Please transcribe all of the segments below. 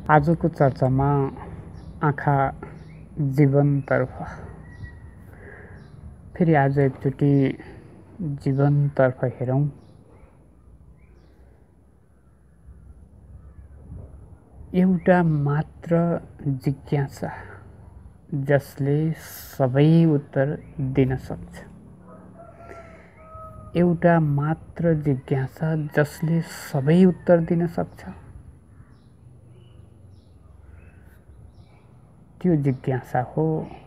आजको चर्चामा आँखा जीवनतर्फ। फेरि आज एकचोटि जीवनतर्फ हेरौँ। एउटा मात्र जिज्ञासा जसले सबै उत्तर दिन सक्छ। एउटा मात्र जिज्ञासा जसले सबै उत्तर दिन सक्छ। त्यो जिज्ञासा हो,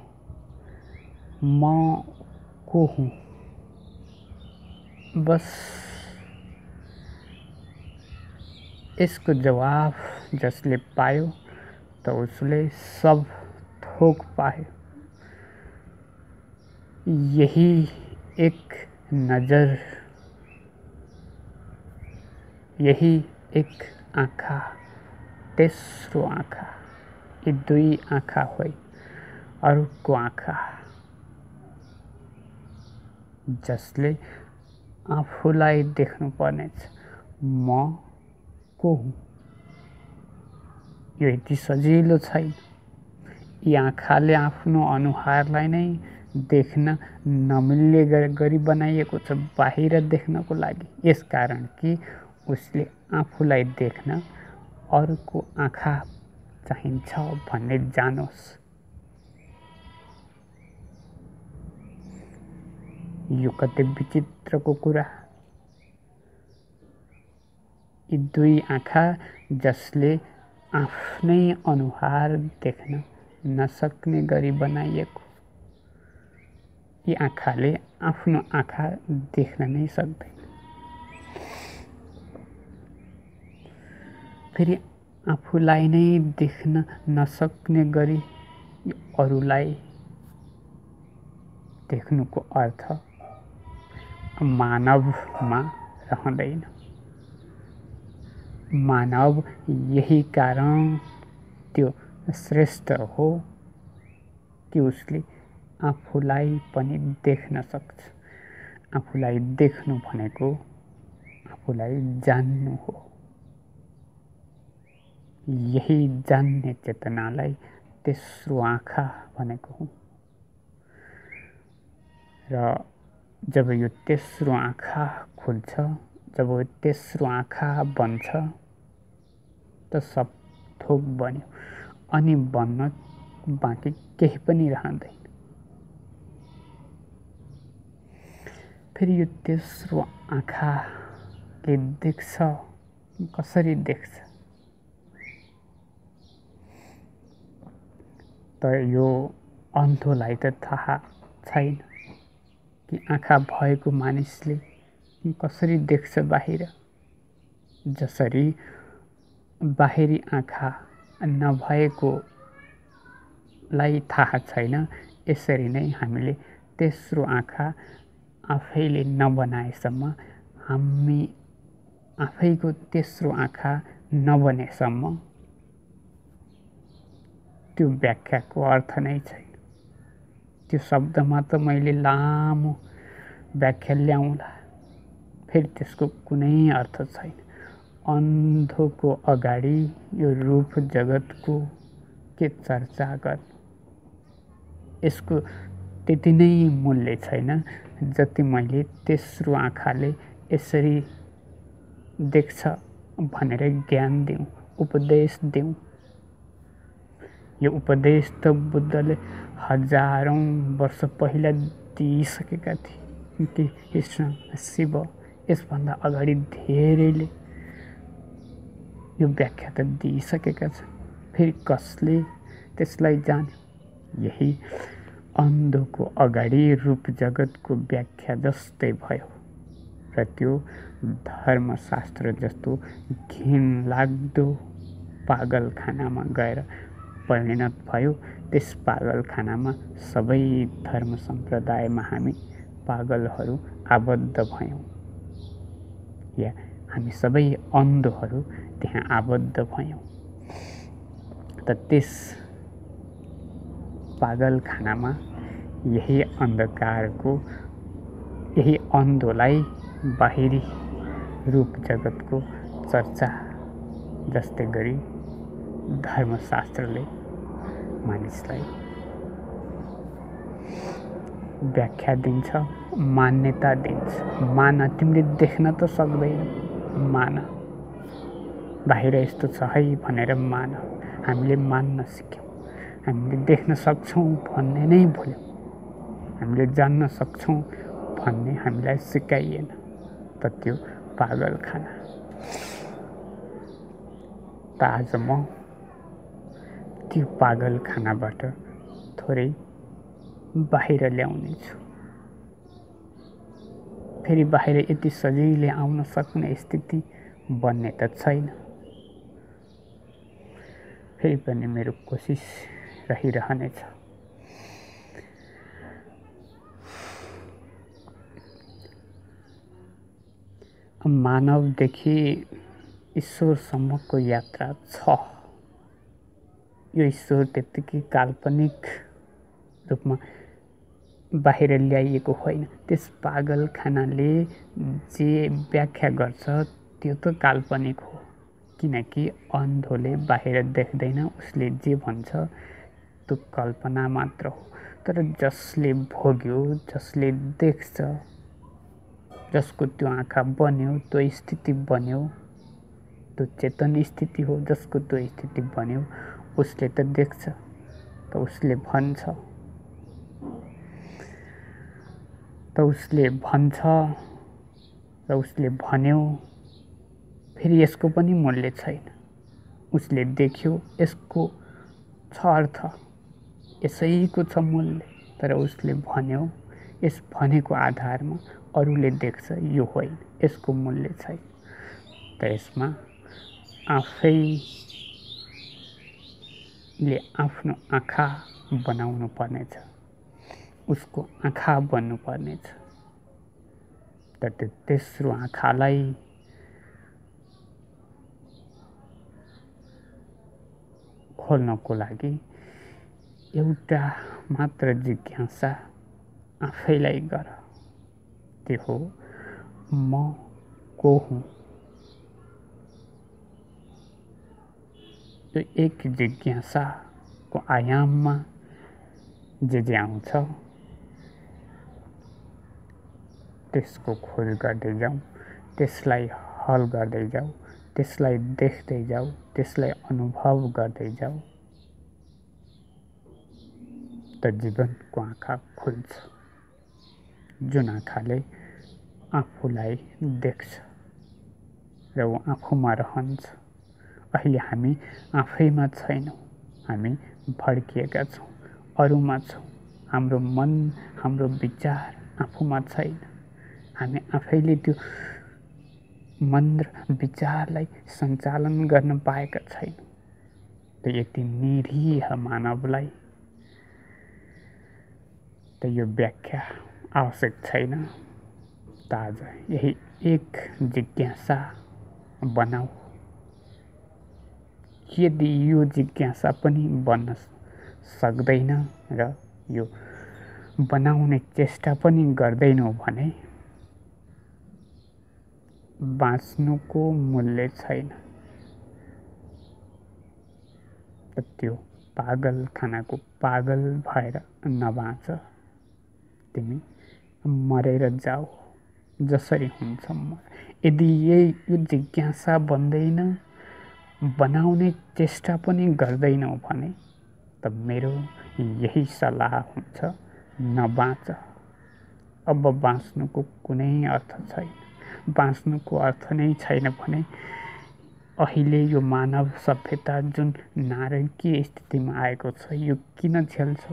म को हुँ। बस यसको जवाफ जसले पायो त उसले सब थोक पायो। यही एक नजर, यही एक आँखा, तेस्रो आँखा, यी दुई आँखा होइ अर्को आँखा जसले आफूलाई देख्नु पर्नेछ। म को हुँ। यो यति सजिलो छैन। यी आँखाले आफ्नो अनुहारलाई नै देख्न नमिल्ने गरी बनाइएको छ बाहिर देख्नको लागि। यसकारण कि उसले आफूलाई देख्न अर्को आँखा चाहिन्छ भन्ने जानोस्। यो कति विचित्रको कुरा। यी दुई आँखा जसले आफ्नै अनुहार देख्न नसक्ने गरी बनाइएको। यी आँखाले आफ्नो आँखा देख्न नै सक्दैन। फेरि आफूलाई नै देख्न नसक्ने गरी अरूलाई देख्नुको अर्थ मानवमा रहँदैन। मानव यही कारण त्यो श्रेष्ठ हो कि उसले आफूलाई पनि देख्न सक्छ। आफूलाई देख्नु भनेको आफूलाई जान्नु हो। यही जान्ने चेतनालाई तेस्रो आँखा भनेको हुँ। र जब यो तेस्रो आँखा खुल्छ, जब यो तेस्रो आँखा बन्छ त सब थोक बन्यो। अनि बन्न बाँकी केही पनि रहँदैन। फेरि यो तेस्रो आँखाले देख्छ। कसरी देख्छ त यो अन्धोलाई त थाहा छैन कि आँखा भएको मानिसले कसरी देख्छ बाहिर। जसरी बाहिरी आँखा नभएकोलाई थाहा छैन, यसरी नै हामीले तेस्रो आँखा आफैले नबनाएसम्म, हामी आफैको तेस्रो आँखा नबनेसम्म त्यो व्याख्याको अर्थ नै छैन। त्यो शब्दमा त मैले लामो व्याख्या ल्याउँला, फेरि त्यसको कुनै अर्थ छैन। अन्धोको अगाडि यो रूप जगतको के चर्चा गर्नु। यसको त्यति नै मूल्य छैन जति मैले तेस्रो आँखाले यसरी देख्छ भनेर ज्ञान दिउँ, उपदेश दिउँ। यो उपदेश त बुद्धले हजारौं वर्ष पहिला दिइसकेका थिए कि कृष्ण, शिव, यसभन्दा अगाडि धेरैले यो व्याख्या त दिइसकेका छन्। फेरि कसले त्यसलाई जान्यो। यही अन्धोको अगाडि रूप जगतको व्याख्या जस्तै भयो र त्यो धर्मशास्त्र जस्तो घिनलाग्दो पागलखानामा गएर परिणत भयो। त्यस पागलखानामा सबै धर्म सम्प्रदायमा हामी पागलहरू आबद्ध भयौँ, या हामी सबै अन्धोहरू त्यहाँ आबद्ध भयौँ। त त्यस पागलखानामा यही अन्धकारको, यही अन्धोलाई बाहिरी रूप जगतको चर्चा जस्तै गरी धर्मशास्त्रले मानिसलाई व्याख्या दिन्छ, मान्यता दिन्छ। मान, तिमीले देख्न त सक्दैन, मान। बाहिर यस्तो छ है भनेर मान। हामीले मान्न सिक्यौँ। हामीले देख्न सक्छौँ भन्ने नै भुल्यौँ। हामीले जान्न सक्छौँ भन्ने हामीलाई सिकाइएन। त त्यो पागलखाना। त आज म त्यो पागलखानाबाट थोरै बाहिर ल्याउने छु। फेरि बाहिर यति सजिलै आउन सक्ने स्थिति बन्ने त छैन। फेरि पनि मेरो कोसिस रहिरहनेछ। मानवदेखि ईश्वरसम्मको यात्रा छ। यो ईश्वर त्यत्तिकै काल्पनिक रूपमा बाहिर ल्याइएको होइन। त्यस पागलखानाले जे व्याख्या गर्छ त्यो त काल्पनिक हो, किनकि अन्धोले बाहिर देख्दैन। उसले जे भन्छ त्यो कल्पना मात्र हो। तर जसले भोग्यो, जसले देख्छ, जसको त्यो आँखा बन्यो, त्यो स्थिति बन्यो, त्यो चेतन स्थिति हो, जसको त्यो स्थिति बन्यो, उसले त देख्छ, त उसले भन्छ, र उसले भन्यो। फेरि यसको पनि मूल्य छैन। उसले देख्यो, यसको छ अर्थ, यसैको छ मूल्य। तर उसले भन्यो, यस भनेको आधारमा अरूले देख्छ, यो होइन, यसको मूल्य छैन। त यसमा आफैले आफ्नो आँखा बनाउनु पर्नेछ, उसको आँखा बन्नु पर्नेछ। त त्यो तेस्रो आँखालाई खोल्नको लागि एउटा मात्र जिज्ञासा आफैलाई गर। त्यो हो, म को हुँ? यो एक जिज्ञासाको आयाममा जे आउँछ त्यसको खोज गर्दै जाउँ, त्यसलाई हल गर्दै जाऊ, त्यसलाई देख्दै जाऊ, त्यसलाई अनुभव गर्दै जाऊ, त जीवनको आँखा खुल्छ। जुन आँखाले आफूलाई देख्छ र ऊ आफूमा रहन्छ। अहिले हामी आफैमा छैनौँ, हामी भड्किएका छौँ, अरूमा छौँ। हाम्रो मन, हाम्रो विचार आफूमा छैन। हामी आफैले त्यो मन र विचारलाई सञ्चालन गर्न पाएका छैनौँ। त यति निरीह मानवलाई त यो व्याख्या आवश्यक छैन। त आज यही एक जिज्ञासा बनाऊ। यदि यो जिज्ञासा पनि बन्न सक्दैन र यो बनाउने चेष्टा पनि गर्दैनौ भने बाँच्नुको मूल्य छैन। त्यो पागलखानाको पागल भएर नबाँच। तिमी मरेर जाऊ, जसरी हुन्छ मर। यदि यो जिज्ञासा बन्दैन, बनाउने चेष्टा पनि गर्दैनौ भने त मेरो यही सल्लाह हुन्छ, नबाँच। अब बाँच्नुको कुनै अर्थ छैन। बाँच्नुको अर्थ नै छैन भने अहिले यो मानव सभ्यता जुन नारकीय स्थितिमा आएको छ, यो किन झेल्छौ?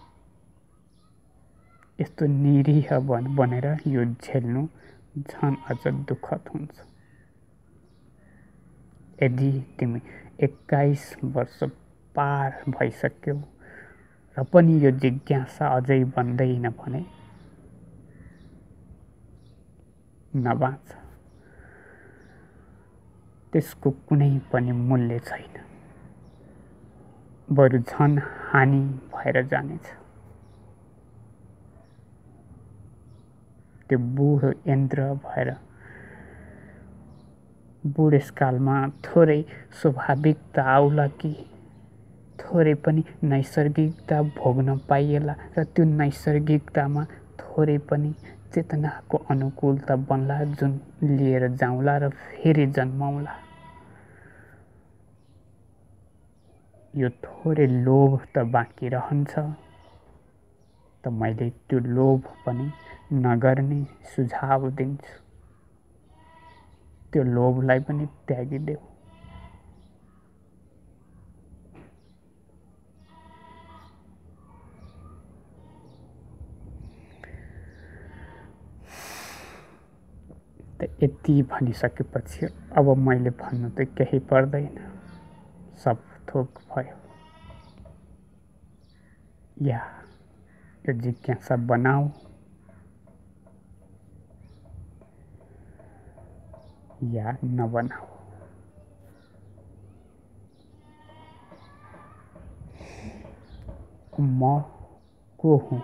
यस्तो निरीह बनेर यो झेल्नु झन् अझ दुःखद हुन्छ। यदि तिमी 21 वर्ष पार भइसक्यौ र पनि यो जिज्ञासा अझै बन्दैन भने नबाँच। त्यसको कुनै पनि मूल्य छैन, बरु झन् हानि भएर जानेछ। त्यो बुढो यन्त्र भएर बुढेसकालमा थोरै स्वाभाविकता आउला कि थोरै पनि नैसर्गिकता भोग्न पाइएला र त्यो नैसर्गिकतामा थोरै पनि चेतनाको अनुकूलता बन्ला जुन लिएर जाउँला र फेरि जन्माउँला। यो थोरै लोभ त बाँकी रहन्छ, त मैले त्यो लोभ पनि नगर्ने सुझाव दिन्छु। त्यो लोभलाई पनि त्यागिदेऊ। त यति भनिसकेपछि अब मैले भन्नु त केही पर्दैन, सब थोक भयो। या यो जिज्ञासा बनाऊ या नबनाऊ। म को हुँ,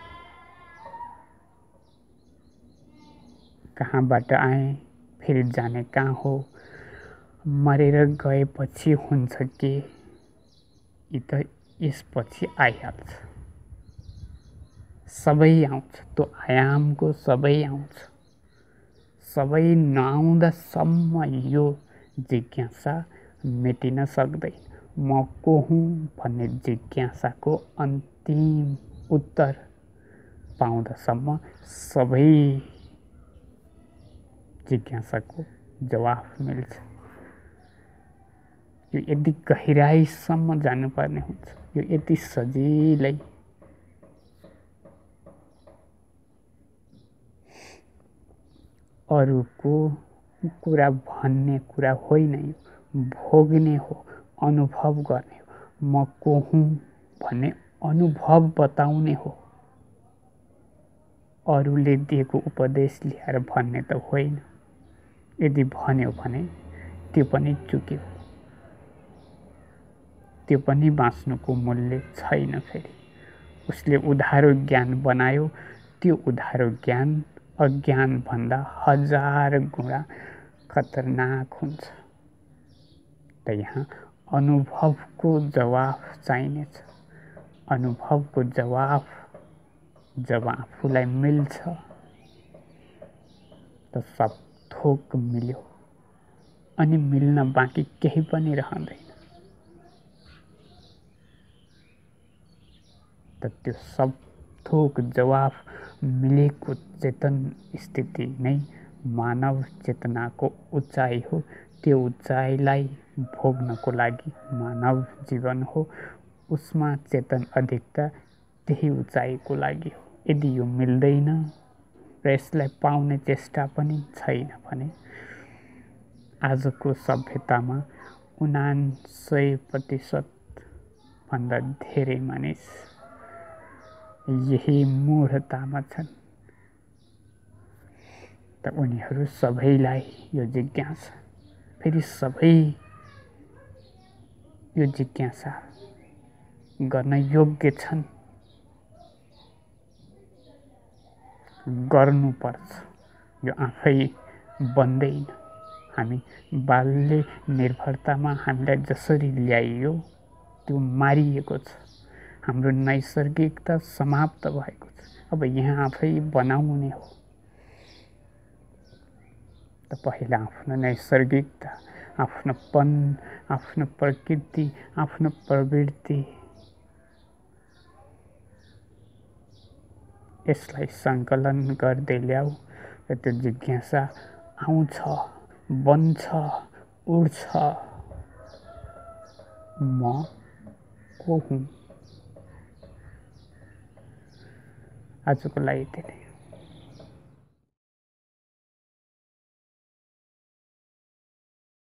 कहाँबाट आएँ, फेरि जाने कहाँ हो, मरेर गएपछि हुन्छ के, यी त यसपछि आइहाल्छ। सबै आउँछ, त्यो आयामको सबै आउँछ। सबै नआउँदासम्म यो जिज्ञासा मेटिन सक्दैन। म को हुँ भन्ने जिज्ञासाको अन्तिम उत्तर पाउँदासम्म सबै जिज्ञासाको जवाफ मिल्छ। यो यति गहिराइसम्म जानुपर्ने हुन्छ, यो यति सजिलै अरूको कुरा भन्ने कुरा होइन, यो भोग्ने हो, अनुभव गर्ने हो। म को हुँ भन्ने अनुभव बताउने हो, अरूले दिएको उपदेश ल्याएर भन्ने त होइन। यदि भन्यो भने त्यो पनि चुक्यो, त्यो पनि बाँच्नुको मूल्य छैन। फेरि उसले उधारो ज्ञान बनायो, त्यो उधारो ज्ञान अज्ञान भन्दा 1000 गुणा खतरनाक हुन्छ। त यहाँ अनुभवको जवाफ चाहिनेछ। अनुभवको जवाफ जब आफूलाई मिल्छ त सब थोक मिल्यो, अनि मिल्न बाँकी केही पनि रहँदैन। त त्यो सब थोक जवाफ मिलेको चेतन स्थिति नै मानव चेतनाको उचाइ हो। त्यो उचाइलाई भोग्नको लागि मानव जीवन हो। उसमा चेतन अधिकता त्यही उचाइको लागि हो। यदि यो मिल्दैन र यसलाई पाउने चेष्टा पनि छैन भने आजको सभ्यतामा 99% भन्दा धेरै मानिस यही मूढतामा छन्। त उनीहरू सबैलाई यो जिज्ञासा, फेरि सबै यो जिज्ञासा गर्न योग्य छन्। गर्नुपर्छ, यो आफै बन्दैन। हामी बाल्य निर्भरतामा हामीलाई जसरी ल्याइयो त्यो मारिएको छ। हाम्रो नैसर्गिकता समाप्त भएको छ। अब यहाँ आफै बनाउने हो। त पहिला आफ्नो नैसर्गिकता, आफ्नोपन, आफ्नो प्रकृति, आफ्नो प्रवृत्ति, यसलाई सङ्कलन गर्दै ल्याऊ र त्यो जिज्ञासा आउँछ, बन्छ, उड्छ। म को हुँ? आजको लागि यति नै।